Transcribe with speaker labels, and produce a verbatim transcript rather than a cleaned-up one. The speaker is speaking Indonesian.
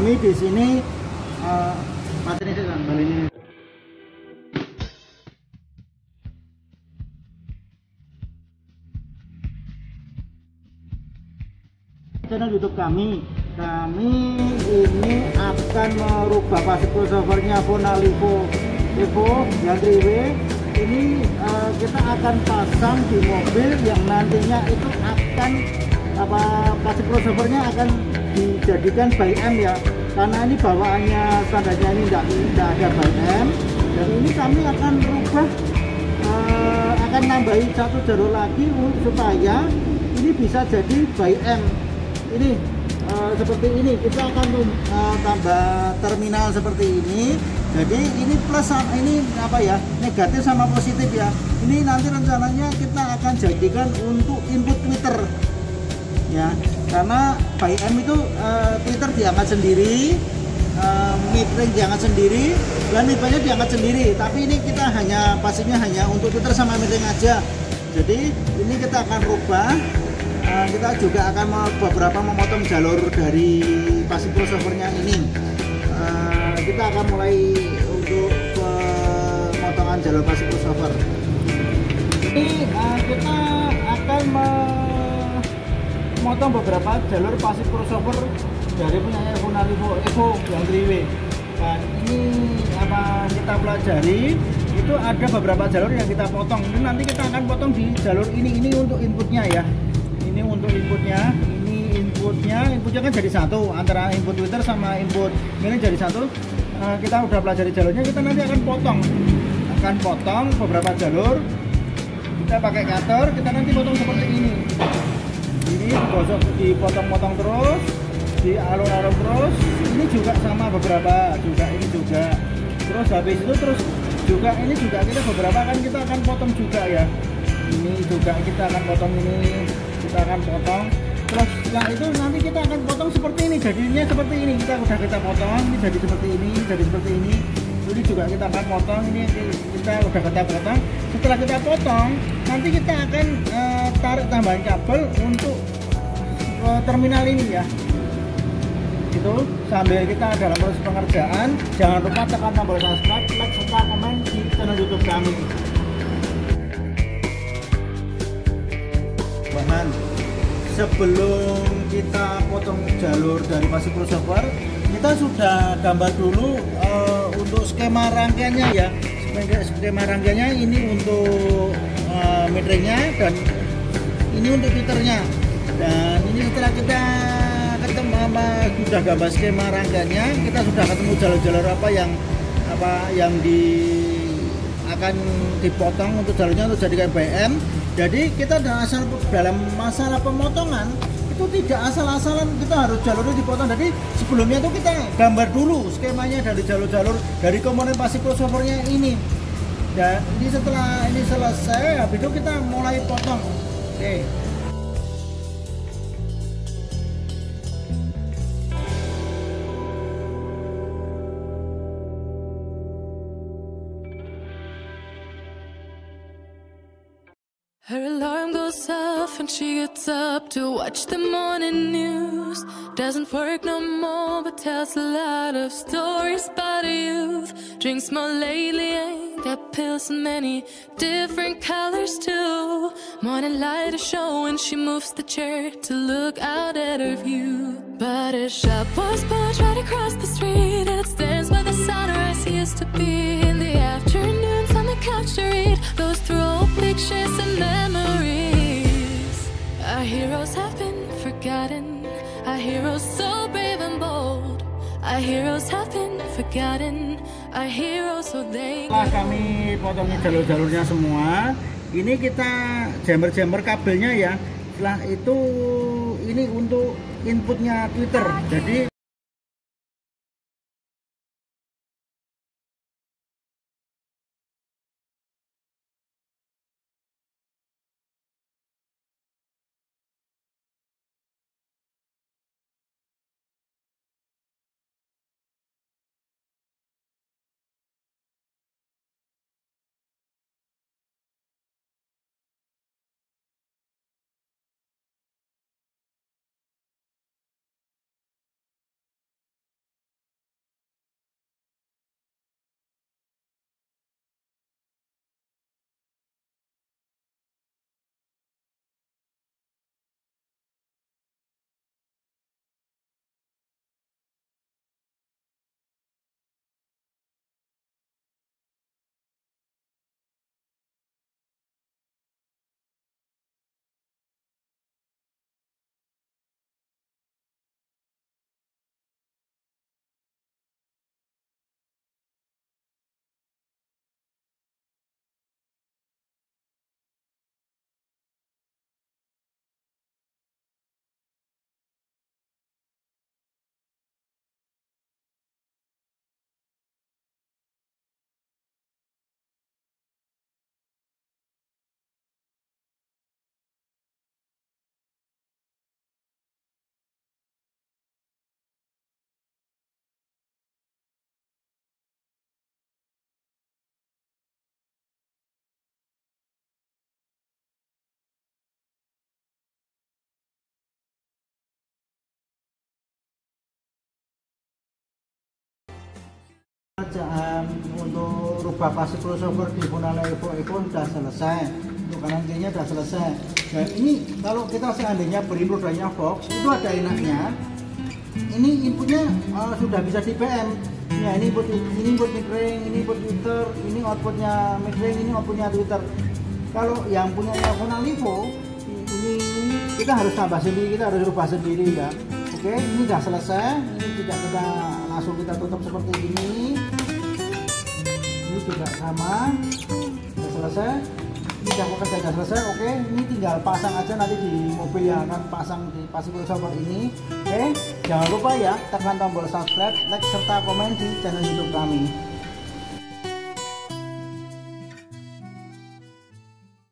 Speaker 1: kami di sini uh, materi kan ini. Channel YouTube kami, kami ini akan merubah pasif crossovernya Vonalivo Evo yang three way. Ini uh, kita akan pasang di mobil yang nantinya itu akan apa pasif crossovernya akan dijadikan by M ya, karena ini bawaannya standarnya ini tidak tidak ada by M, dan ini kami akan merubah uh, akan nambahin satu jalur lagi supaya ini bisa jadi by M. Ini uh, seperti ini kita akan uh, tambah terminal seperti ini. Jadi ini plus ini apa ya, negatif sama positif ya. Ini nanti rencananya kita akan jadikan untuk input Twitter ya, karena by M itu uh, Twitter diangkat sendiri, uh, metering diangkat sendiri, dan banyak diangkat sendiri. Tapi ini kita hanya pasifnya hanya untuk Twitter sama metering aja. Jadi ini kita akan rubah. Uh, kita juga akan beberapa memotong jalur dari pasif crossovernya ini. Uh, kita akan mulai untuk pemotongan jalur pasif crossover. Ini uh, kita akan memotong beberapa jalur pasif crossover dari punya Vonalivo Evo yang three way. Dan ini apa kita pelajari, itu ada beberapa jalur yang kita potong. Ini nanti kita akan potong di jalur ini ini untuk inputnya ya. Ini untuk inputnya, ini inputnya, inputnya kan jadi satu antara input Twitter sama input ini jadi satu. Uh, kita udah pelajari jalurnya, kita nanti akan potong, akan potong beberapa jalur. Kita pakai cutter, kita nanti potong seperti ini. Ini digosok, dipotong-potong terus, dialur-alur terus. Ini juga sama beberapa, juga ini juga. Terus habis itu terus juga ini juga kita beberapa kan kita akan potong juga ya. Ini juga kita akan potong ini. Kita akan potong, terus setelah itu nanti kita akan potong seperti ini, jadinya seperti ini. Kita udah kita potong, ini jadi seperti ini, jadi seperti ini. Ini juga kita akan potong, ini kita udah kita potong. Setelah kita potong, nanti kita akan uh, tarik tambahan kabel untuk uh, terminal ini ya. Itu sambil kita dalam proses pengerjaan, jangan lupa tekan tombol subscribe, like, serta komen di channel YouTube kami. Bahan sebelum kita potong jalur dari pasif crossover, kita sudah gambar dulu uh, untuk skema rangkaiannya ya. Skema rangkaiannya ini untuk uh, meteringnya dan ini untuk Twitternya. Dan ini setelah kita ketemu sama sudah gambar skema rangkaiannya, kita sudah ketemu jalur-jalur apa yang apa yang di akan dipotong untuk jalurnya untuk jadikan by M. Jadi kita asal dalam masalah pemotongan itu tidak asal-asalan kita harus jalurnya dipotong. Jadi sebelumnya itu kita gambar dulu skemanya dari jalur-jalur dari komponen pasif crossovernya ini. Dan ini setelah ini selesai, habis itu kita mulai potong. Oke.
Speaker 2: Her alarm goes off and she gets up to watch the morning news. Doesn't work no more but tells a lot of stories about her youth. Drinks more lately, ain't got pills in many different colors too. Morning light is showing, she moves the chair to look out at her view. But her shop was built right across the street, and it stands by the sunrise used to be. In the afternoons on the couch to read, goes through old pictures and memories. Our heroes have been forgotten, our heroes so brave and bold. Our heroes have been forgotten, our heroes so they.
Speaker 1: Setelah kami potongin jalur-jalurnya semua, ini kita jember-jember kabelnya ya. Setelah itu ini untuk inputnya Twitter. Jadi pengerjaan untuk rubah plastik crossover di Vonale Evo Evo sudah selesai, untuk kanan kirinya sudah selesai. Nah ini kalau kita seandainya beri produknya Fox, itu ada enaknya, ini inputnya uh, sudah bisa di P M. Ya ini input, ini input midrange, ini input Twitter, ini outputnya midrange, ini outputnya Twitter. Kalau yang punya Vonale Evo ini kita harus tambah sendiri, kita harus rubah sendiri ya. Oke, ini sudah selesai. Ini tidak kita langsung kita tutup seperti ini. Ini juga sama, sudah selesai. Ini jangkauan sudah selesai. Oke, ini tinggal pasang aja nanti di mobil yang akan pasang di plastik crossover ini. Oke, jangan lupa ya tekan tombol subscribe, like serta komen di channel YouTube kami.